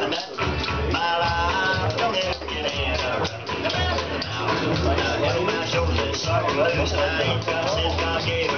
My life don't ever get any rougher. Now, held my shoulders so close, and I ain't since God gave